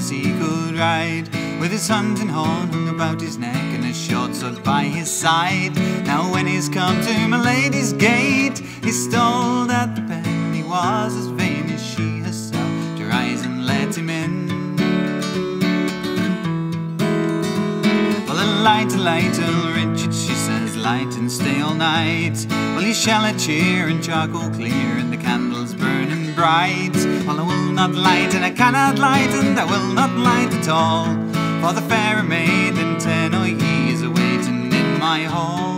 horse he could ride, with his hunting horn hung about his neck and a short sword by his side. Now when he's come to my lady's gate, he's told at the pen he was as vain as she herself to rise and let him in. Well, a light, Earl Richard, she says, light and stay all night. Well, you shall have cheer and charcoal clear and the candles burning bright. Well, I will not light and I cannot light and I will not light at all, for the fair maiden 10 o' ye is awaiting in my hall.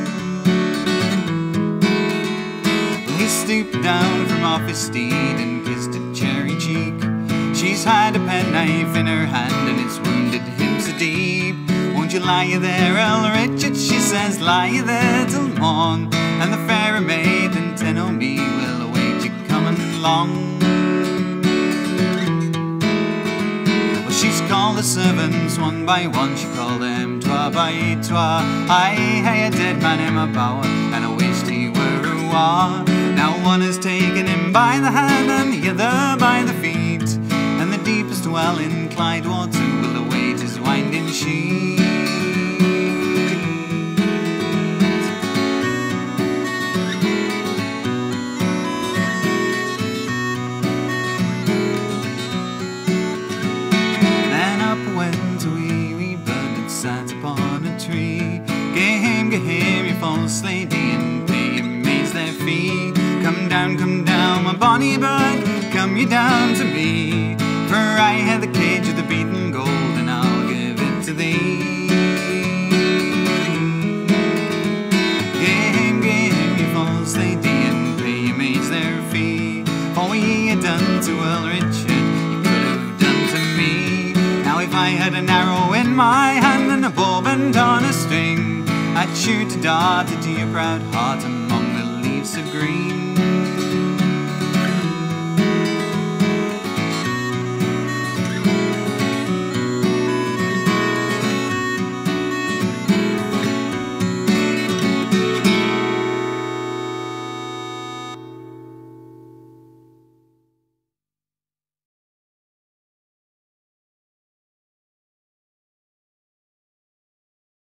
Well, he stooped down from off his steed and kissed a cherry cheek. She's had a penknife in her hand and it's wounded him so deep. Won't you lie there, Earl Richard, she says, lie there till morn, and the fair maiden 10 o' me will await you coming along. Well, she's called the servants one by one, she called them twa by twa. I hae a dead man in my bower, and I wished he were a war. Now one has taken him by the hand and the other by the feet, and the deepest well in Clyde water will await his winding sheet. Then up went a wee bird that sat upon a tree. Gae hame, you false lady, and pay your maids their fee. Come down, my bonny bird, come you down to me, for I have the cage of the beaten gold, and I'll give it to thee. Gae hame, you false lady, and pay your maids their fee. For what ye had done to Earl Richard, you could have done to me. Now if I had an arrow in my hand and a bow bent on a string, I'd shoot a dart into your proud heart among the leaves of green.